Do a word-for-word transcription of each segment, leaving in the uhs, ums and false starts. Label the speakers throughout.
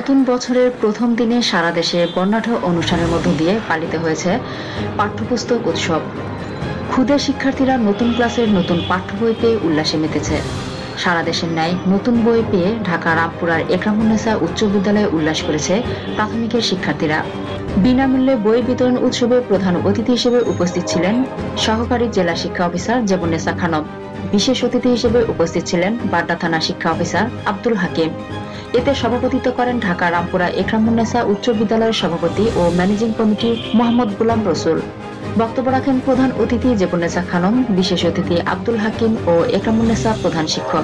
Speaker 1: নতুন বছরের প্রথম দিনে সারা দেশে বর্ণাঢ্য অনুষ্ঠানের মধ্য দিয়ে পালিত হয়েছে পাঠ্যপুস্তক উৎসব। ক্ষুদে শিক্ষার্থীরা নতুন ক্লাসের নতুন পাঠ্য বই পেয়ে উল্লাসে মেতেছে। সারা দেশের ন্যায় নতুন বই পেয়ে ঢাকা রামপুরার একরামুন্নেসা উচ্চ বিদ্যালয়ে উল্লাস করেছে প্রাথমিকের শিক্ষার্থীরা। বিনামূল্যে বই বিতরণ উৎসবে প্রধান অতিথি হিসেবে উপস্থিত ছিলেন সহকারী জেলা শিক্ষা অফিসার জেবুন্নেসা খানম। বিশেষ অতিথি হিসেবে উপস্থিত ছিলেন বাড্ডা থানা শিক্ষা অফিসার আব্দুল হাকিম। এতে সভাপতিত্ব করেন ঢাকা রামপুরা একরামুন্নেসা উচ্চ বিদ্যালয়ের সভাপতি ও ম্যানেজিং কমিটির মোহাম্মদ গোলাম রসুল। বক্তব্য রাখেন প্রধান অতিথি জেবুন্নেসা খানম, বিশেষ অতিথি আব্দুল হাকিম ও একরামুন্নেসা প্রধান শিক্ষক।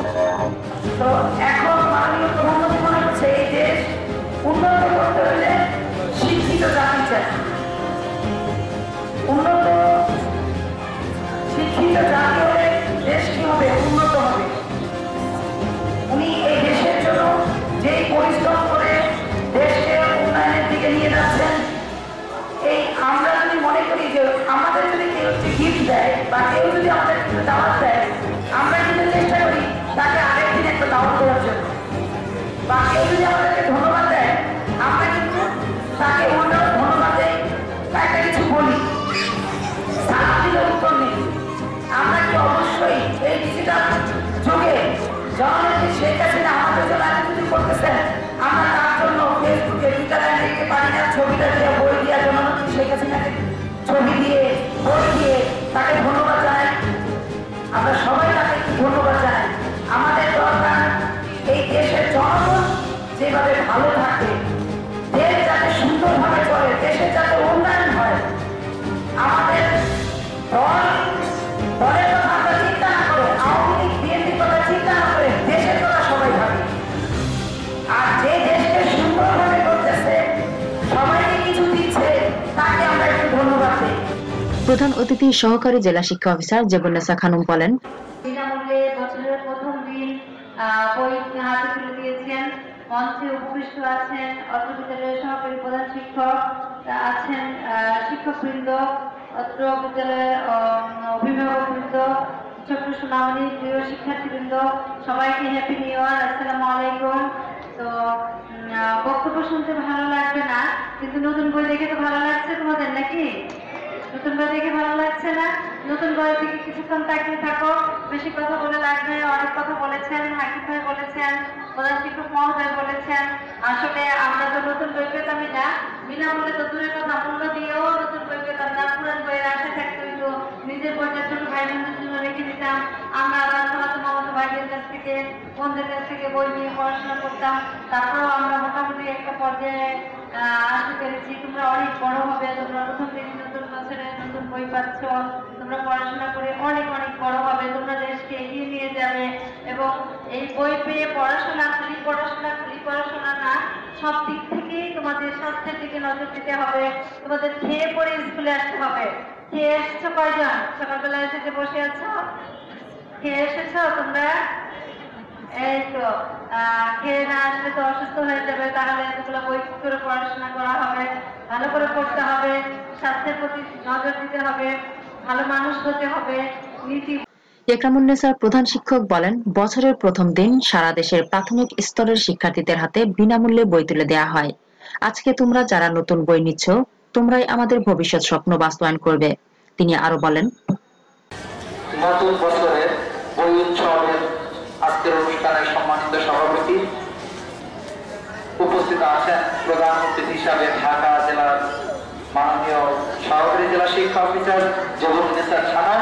Speaker 2: পরিশ্রম করে দেশকে উন্নয়নের দিকে নিয়ে যাচ্ছেন। এই আমরা যদি মনে করি যে আমাদের যদি কেউ গিফট দেয় বা কেউ যদি আমাদের দাওয়াত দেয়, আমরা কিন্তু চেষ্টা করি তাকে আরেকদিন একটা দাওয়াত দেওয়ার জন্য, বা কেউ যদি আমাদেরকে ধন্যবাদ দেয় আমরা কিন্তু তাকে অন্য ধন্যবাদ দেয় বা একটা কিছু বলি, সারা দিলে উত্তর নেই। আমরা কি অবশ্যই এই ডিজিটাল যুগে জননেত্রী শেখ হাসিনা আমাদের জন্য কিছু করতেছেন, আমরা তার জন্য ফেসবুকে টুইটারে লিখতে পারি না, ছবিটা দিয়ে বই দিয়ে জননেত্রী শেখ হাসিনাকে ছবি দিয়ে বই দিয়ে তাকে ধন্যবাদ জানাই। আমরা সবাই তাকে ধন্যবাদ জানাই। আমাদের দরকার এই দেশের জনগণ যেভাবে ভালো থাকে, দেশ যাতে সুন্দরভাবে চলে, দেশের যাতে উন্নয়ন হয়। আমাদের দল দলের কথা আমরা চিন্তা না করে, আওয়ামী লীগ বিএনপির কথা চিন্তা না করে দেশের কথা সবাই ভাবে। আর যে দেশকে সুন্দরভাবে করতেছে, সবাইকে কিছু দিচ্ছে, তাকে আমরা একটু ধন্যবাদ দিই।
Speaker 1: প্রধান অতিথি সহকারী জেলা শিক্ষা অফিসার জেবুন্নেসা খানম বলেন,
Speaker 3: বিনামূল্যে বছরের প্রথম দিন বই হাতে তুলে দিয়েছেন। মঞ্চে উপবিষ্ট আছেন অত্র বিদ্যালয়ের সহকারী প্রধান শিক্ষক, আছেন শিক্ষকবৃন্দ, অত্র বিদ্যালয়ের অভিভাবকবৃন্দ, ছোট্ট সোনামণি, প্রিয় শিক্ষার্থীবৃন্দ, সবাইকে হ্যাপি নিউ ইয়ার, আসসালামু আলাইকুম। তো বক্তব্য শুনতে ভালো লাগবে না, কিন্তু নতুন বই দেখে তো ভালো লাগছে তোমাদের নাকি? নতুন বই দেখে ভালো লাগছে না? নতুন বই থেকে কিছুক্ষণ তাকিয়ে থাকো, বেশি কথা বলে লাগবে। অনেক কথা বলেছেন, হাকিম ভাই বলেছেন, প্রধান শিক্ষক মহোদয় বলেছেন। আসলে আমরা তো নতুন বই পেতামই না, বিনামূল্যে তো দূরের কথা মূল্য দিয়েও নতুন বই পেতাম না। পুরান বইয়ের আশা থাকতে হইতো, নিজের বইটা ছোট ভাই বোনদের জন্য রেখে দিতাম। আমরা আবার খালাতো মামাতো ভাইদের কাছ থেকে, বোনদের কাছ থেকে বই নিয়ে পড়াশোনা করতাম। তারপরেও আমরা মোটামুটি একটা পর্যায়ে আসতে পেরেছি। তোমরা অনেক বড় হবে, তোমরা প্রথম দিন নতুন বছরে নতুন বই পাচ্ছ, তোমরা পড়াশোনা করে অনেক অনেক বড় হবে, তোমরা দেশকে এগিয়ে নিয়ে যাবে। এবং এই বই পেয়ে পড়াশোনা খালি পড়াশোনা খালি পড়াশোনা না, সব দিক থেকেই তোমাদের স্বাস্থ্যের দিকে নজর দিতে হবে। তোমাদের খেয়ে পড়ে স্কুলে আসতে হবে। খেয়ে এসেছো কয়জন? সকালবেলা এসে যে বসে আছো, খেয়ে এসেছো তোমরা? এই তো খেয়ে না আসলে তো অসুস্থ হয়ে যাবে। তাহলে এতগুলো বই করে পড়াশোনা করা হবে, ভালো করে পড়তে হবে, স্বাস্থ্যের প্রতি নজর দিতে হবে, ভালো মানুষ হতে হবে। নীতি
Speaker 1: একরামুন্নেসার প্রধান শিক্ষক বলেন, বছরের প্রথম দিন সারা দেশের প্রাথমিক স্তরের শিক্ষার্থীদের হাতে বিনামূল্যে বই তুলে দেওয়া হয়। আজকে তোমরা যারা নতুন বই নিচ্ছ, তোমরাই আমাদের ভবিষ্যৎ স্বপ্ন বাস্তবায়ন করবে। তিনি আরো বলেন,
Speaker 4: নতুন বছরের বই উৎসবের আজকের অনুষ্ঠানের সম্মানিত সভাপতি উপস্থিত আছেন প্রধান অতিথি হিসাবে ঢাকা জেলার মাননীয় সহকারী জেলা শিক্ষা অফিসার জেবুন্নেসা খানম।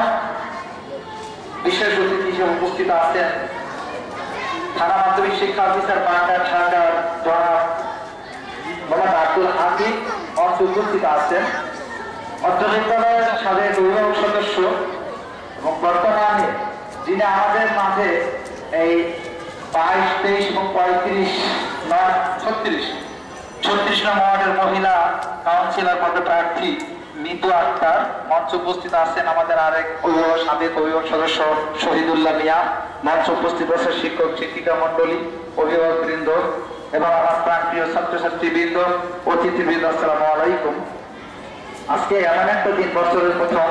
Speaker 4: বিশেষ অতিথি হিসেবে উপস্থিত আছেন থানা মাধ্যমিক শিক্ষা অফিসার বাড্ডা ঢাকার জনাব মোহাম্মদ আব্দুল হাকিম। মঞ্চে উপস্থিত আছেন অত্র বিদ্যালয়ের সাবেক অভিভাবক সদস্য এবং বর্তমানে যিনি আমাদের মাঝে এই বাইশ তেইশ এবং পঁয়ত্রিশ নয় ছত্রিশ ছত্রিশ নং ওয়ার্ডের মহিলা কাউন্সিলর পদপ্রার্থী মিতু আক্তার। মঞ্চ উপস্থিত আছেন আমাদের আরেক অভিভাবক সাবেক অভিভাবক সদস্য শহীদুল্লাহ মিয়া। মঞ্চ উপস্থিত আছে শিক্ষক শিক্ষিকা মন্ডলী, অভিভাবক বৃন্দ এবং আমার প্রাণপ্রিয় ছাত্রছাত্রী বৃন্দ, অতিথিবৃন্দ, আসসালামু আলাইকুম। আজকে এমন একটা দিন, বছরের প্রথম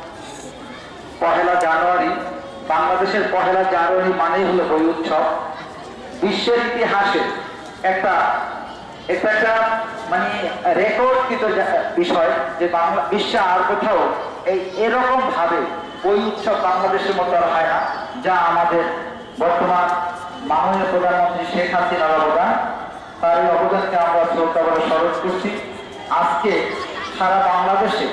Speaker 4: পহেলা জানুয়ারি। বাংলাদেশের পহেলা জানুয়ারি মানেই হলো বই উৎসব। বিশ্বের ইতিহাসে একটা এটা একটা মানে রেকর্ডকৃত বিষয় যে বাংলা বিশ্বে আর কোথাও এই এরকম ভাবে ওই উৎসব বাংলাদেশের মতো আর হয় না, যা আমাদের বর্তমান মাননীয় প্রধানমন্ত্রী শেখ হাসিনার অবদান। তার এই অবদানকে আমরা শ্রদ্ধা করে স্মরণ করছি। আজকে সারা বাংলাদেশে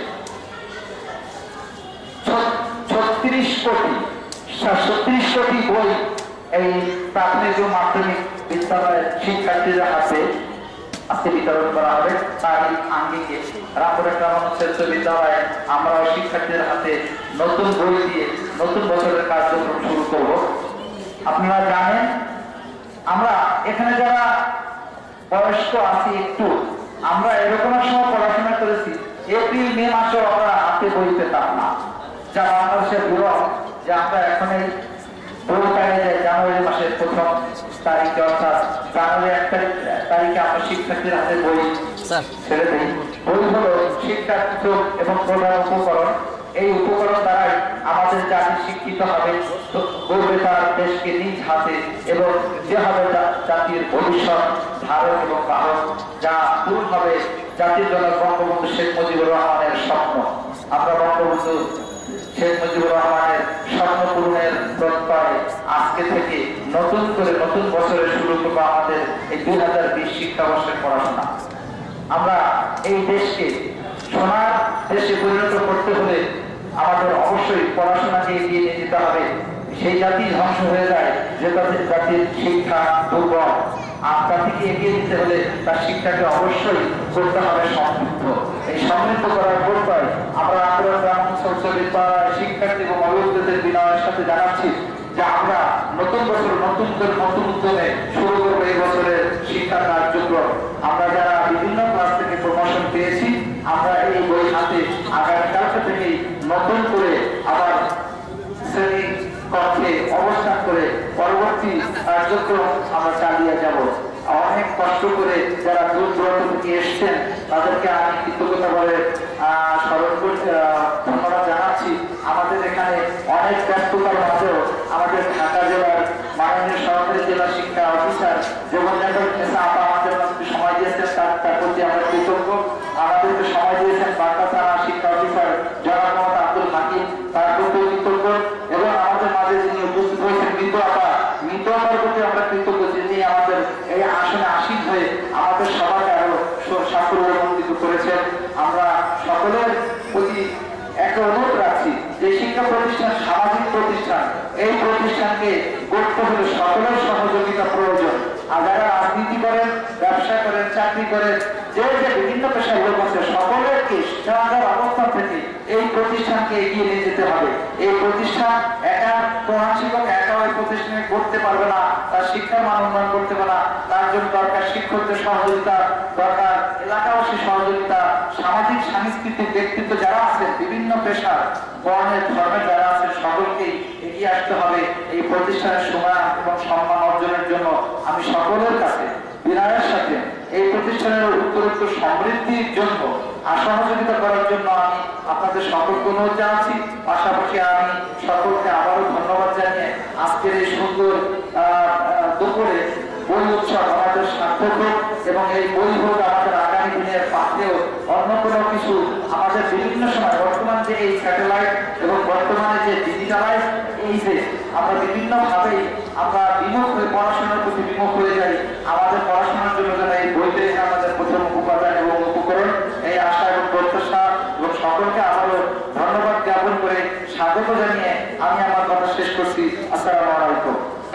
Speaker 4: ছত্রিশ কোটি ছত্রিশ কোটি বই এই প্রাথমিক ও মাধ্যমিক বিদ্যালয়ের শিক্ষার্থীদের হাতে আজকে বিতরণ করা হবে। তার আঙ্গিকে রামপুরের গ্রাম শ্রেষ্ঠ বিদ্যালয়ে আমরা শিক্ষার্থীদের হাতে নতুন বই দিয়ে নতুন বছরের কার্যক্রম শুরু করব। আপনারা জানেন আমরা এখানে যারা বয়স্ক আছি একটু, আমরা এরকম এক সময় পড়াশোনা করেছি এপ্রিল মে মাসেও আমরা হাতে বই পেতাম না, যা বাংলাদেশের বিরল যে আমরা এখন এই বই পেয়ে যাই জানুয়ারি মাসের প্রথম তারিখে, অর্থাৎ জানুয়ারি এক তারিখে আমরা শিক্ষার্থীর হাতে বই ছেড়ে দিই। বই হলো শিক্ষার এবং প্রধান উপকরণ। এই উপকরণ দ্বারাই আমাদের জাতি শিক্ষিত হবে, গড়বে তার দেশকে নিজ হাতে এবং যে হবে জাতির ভবিষ্যৎ ধারক এবং বাহক, যা পূরণ হবে জাতির জনক বঙ্গবন্ধু শেখ মুজিবুর রহমানের স্বপ্ন। আমরা বঙ্গবন্ধু শেখ মুজিবুর রহমানের স্বপ্ন পূরণের প্রত্যয় আজকে থেকে নতুন করে নতুন বছরে শুরু করবো আমাদের এই দুই হাজার বিশ শিক্ষাবর্ষের পড়াশোনা। আমরা এই দেশকে সোনার দেশে পরিণত করতে হলে আমাদের অবশ্যই পড়াশোনাকে এগিয়ে নিয়ে যেতে হবে। সেই জাতি ধ্বংস হয়ে যায় যে তাদের জাতির শিক্ষা দুর্বল, আর জাতিকে এগিয়ে দিতে হলে তার শিক্ষাকে অবশ্যই করতে হবে সমৃদ্ধ। এই সমৃদ্ধ করার প্রত্যয় আমরা আমরা গ্রাম বিদ্যালয়ের শিক্ষার্থী এবং অভিভাবকদের বিনয়ের সাথে জানাচ্ছি যে আমরা নতুন বছর নতুন করে নতুন উদ্যমে শুরু করবো এই বছরের শিক্ষা কার্যক্রম। আমরা যারা বিভিন্ন ক্লাস থেকে প্রমোশন পেয়েছি, আমরা এই বই হাতে আগামীকালকে থেকেই নতুন করে আবার শ্রেণী কক্ষে অবস্থান করে পরবর্তী কার্যক্রম আমরা চালিয়ে যাব। অনেক কষ্ট করে যারা দূর দূরান্ত থেকে এসছেন তাদেরকে আমি কৃতজ্ঞতা বলে স্মরণ করতে ধন্যবাদ জানাচ্ছি। আমাদের এখানে অনেক ব্যস্ততার মাঝেও আমাদের ঢাকা জেলার মাননীয় সহকারী জেলা শিক্ষা অফিসার যেমন আপা আমাদের সময় দিয়েছেন, তার তার প্রতি আমরা কৃতজ্ঞ। আমাদেরকে সময় দিয়েছেন বার্তা থানা শিক্ষা অফিসার জনাব মোহাম্মদ আব্দুল হাকিম, তার প্রতি কৃতজ্ঞ। এবং আমাদের মাঝে যিনি উপস্থিত হয়েছেন মৃত আপা, মৃত আপার প্রতি আমরা কৃতজ্ঞ, যিনি আমাদের এই আসনে আসীন হয়ে আমাদের সবাইকে আরো সাফল্যমণ্ডিত করেছেন। আমরা সকলের প্রতি একটা অনুরোধ রাখছি যে শিক্ষা প্রতিষ্ঠান সামাজিক প্রতিষ্ঠান, এই প্রতিষ্ঠানকে গড়তে হলে সকলের সহযোগিতা প্রয়োজন। আর যারা রাজনীতি করেন, ব্যবসা করেন, চাকরি করেন, যে যে বিভিন্ন পেশার লোক আছে, সকলেরকে শিক্ষার অবস্থান থেকে এই প্রতিষ্ঠানকে এগিয়ে নিয়ে যেতে হবে। এই প্রতিষ্ঠান একা প্রধান শিক্ষক একা ওই প্রতিষ্ঠানে করতে পারবে না, তার শিক্ষার মান উন্নয়ন করতে পারে না। তার জন্য দরকার শিক্ষকদের সহযোগিতা, দরকার এলাকাবাসী সহযোগিতা, সামাজিক সাংস্কৃতিক ব্যক্তিত্ব যারা আছেন, বিভিন্ন পেশার বর্ণের ধর্মের যারা আছেন, সকলকেই এগিয়ে আসতে হবে এই প্রতিষ্ঠানের সুনাম এবং সম্মান অর্জনের জন্য। আমি সকলের কাছে বিনয়ের সাথে এই প্রতিষ্ঠানের উত্তরোত্তর সমৃদ্ধির জন্য আর সহযোগিতা করার জন্য আমি আপনাদের সকলকে অনুরোধ জানাচ্ছি। পাশাপাশি আমি সকলকে আবারও ধন্যবাদ জানিয়ে আজকের এই সুন্দর দুপুরে বই উৎসব আমাদের সার্থক হোক এবং এই বই হোক আমাদের আগামী দিনের পাশেও অন্য কোনো কিছু আমাদের বিভিন্ন সময় বর্তমান যে এই স্যাটেলাইট এবং বর্তমানে যে ডিজিটালাইজ এই যে আমরা বিভিন্নভাবেই আমরা বিমুখ হয়ে পড়াশোনার প্রতি বিমুখ হয়ে যাই, আমাদের পড়াশোনার জন্য যেন এই বইতে আমাদের প্রথম উপাদান এবং উপকরণ, এই আশা এবং প্রত্যাশা এবং সকলকে আবারও ধন্যবাদ জ্ঞাপন করে স্বাগত জানিয়ে আমি আমার কথা শেষ করছি। আসসালামু আলাইকুম।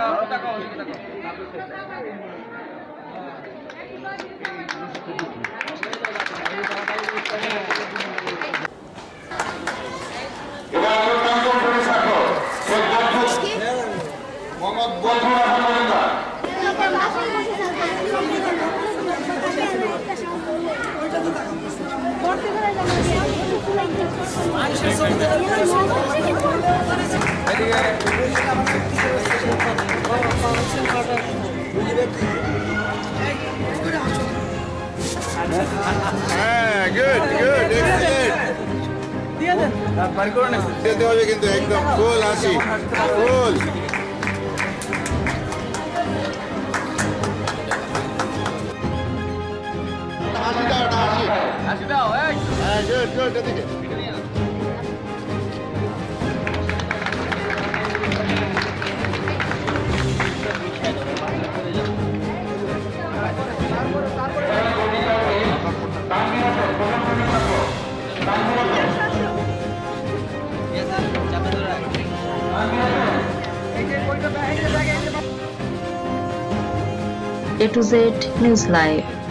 Speaker 5: কিন্তু একদম ফুল হাসি ফুল একটু এটা দিকে
Speaker 1: A to Z News Live.